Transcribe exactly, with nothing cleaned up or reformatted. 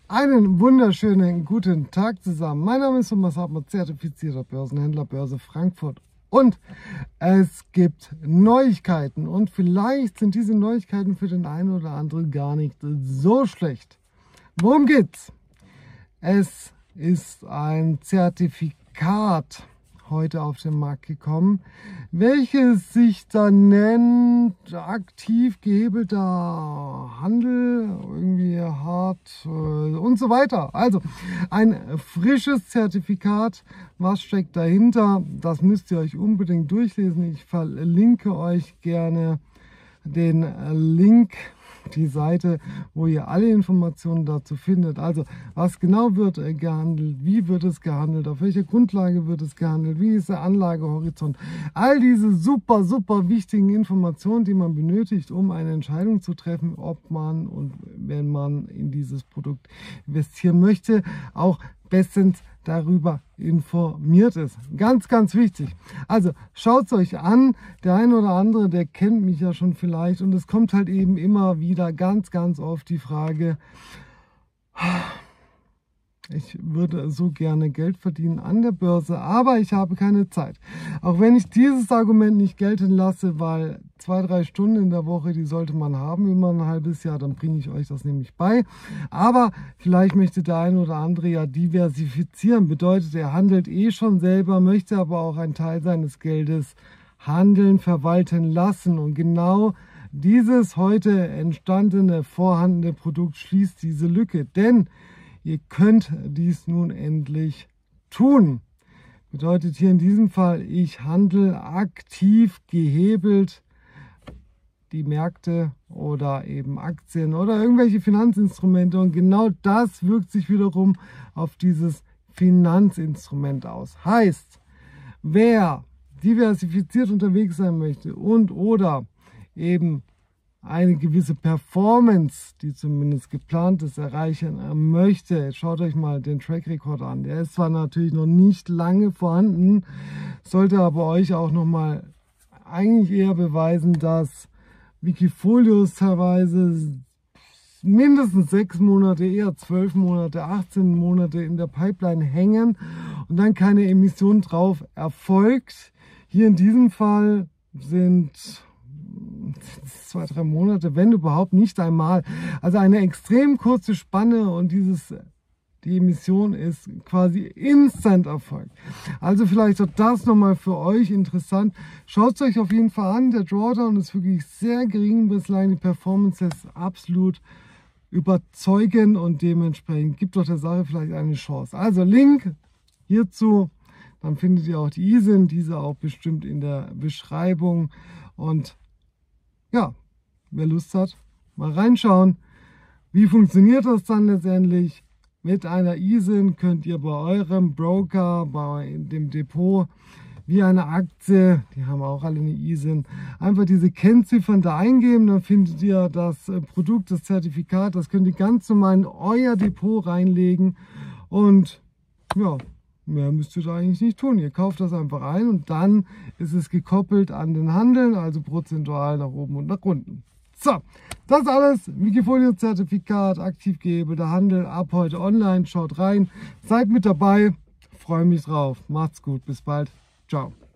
Einen wunderschönen guten Tag zusammen. Mein Name ist Thomas Hartmann, zertifizierter Börsenhändler, Börse Frankfurt. Und es gibt Neuigkeiten und vielleicht sind diese Neuigkeiten für den einen oder anderen gar nicht so schlecht. Worum geht's? Es ist ein Zertifikat heute auf den Markt gekommen, welches sich dann nennt aktiv gehebelter Handel, irgendwie hart äh, und so weiter. Also ein frisches Zertifikat. Was steckt dahinter? Das müsst ihr euch unbedingt durchlesen. Ich verlinke euch gerne den Link, die Seite, wo ihr alle Informationen dazu findet. Also was genau wird gehandelt, wie wird es gehandelt, auf welcher Grundlage wird es gehandelt, wie ist der Anlagehorizont. All diese super, super wichtigen Informationen, die man benötigt, um eine Entscheidung zu treffen, ob man und wenn man in dieses Produkt investieren möchte, auch bestens darüber informiert ist. Ganz, ganz wichtig. Also schaut es euch an. Der eine oder andere, der kennt mich ja schon vielleicht und es kommt halt eben immer wieder ganz, ganz oft die Frage, ich würde so gerne Geld verdienen an der Börse, aber ich habe keine Zeit. Auch wenn ich dieses Argument nicht gelten lasse, weil zwei, drei Stunden in der Woche, die sollte man haben, immer ein halbes Jahr, dann bringe ich euch das nämlich bei. Aber vielleicht möchte der eine oder andere ja diversifizieren. Bedeutet, er handelt eh schon selber, möchte aber auch einen Teil seines Geldes handeln, verwalten lassen. Und genau dieses heute entstandene, vorhandene Produkt schließt diese Lücke. Denn ihr könnt dies nun endlich tun. Bedeutet hier in diesem Fall, ich handle aktiv gehebelt die Märkte oder eben Aktien oder irgendwelche Finanzinstrumente. Und genau das wirkt sich wiederum auf dieses Finanzinstrument aus. Heißt, wer diversifiziert unterwegs sein möchte und oder eben eine gewisse Performance, die zumindest geplant ist, erreichen möchte, schaut euch mal den Track Record an. Der ist zwar natürlich noch nicht lange vorhanden, sollte aber euch auch noch mal eigentlich eher beweisen, dass Wikifolios teilweise mindestens sechs Monate, eher zwölf Monate, achtzehn Monate in der Pipeline hängen und dann keine Emission drauf erfolgt. Hier in diesem Fall sind zwei, drei Monate, wenn überhaupt nicht einmal. Also eine extrem kurze Spanne und dieses, die Emission ist quasi instant erfolgt. Also vielleicht auch das nochmal für euch interessant. Schaut es euch auf jeden Fall an. Der Drawdown ist wirklich sehr gering bislang. Die Performance ist absolut überzeugend und dementsprechend gibt doch der Sache vielleicht eine Chance. Also Link hierzu, dann findet ihr auch die I S I N, diese auch bestimmt in der Beschreibung. Und ja, wer Lust hat, mal reinschauen. Wie funktioniert das dann letztendlich? Mit einer I S I N könnt ihr bei eurem Broker, bei dem Depot, wie eine Aktie, die haben auch alle eine I S I N, einfach diese Kennziffern da eingeben, dann findet ihr das Produkt, das Zertifikat, das könnt ihr ganz normal in euer Depot reinlegen und ja, mehr müsst ihr da eigentlich nicht tun. Ihr kauft das einfach ein und dann ist es gekoppelt an den Handel, also prozentual nach oben und nach unten. So, das alles, Wikifolio-Zertifikat, aktiv gehebelter Handel, ab heute online. Schaut rein, seid mit dabei, freue mich drauf. Macht's gut, bis bald. Ciao.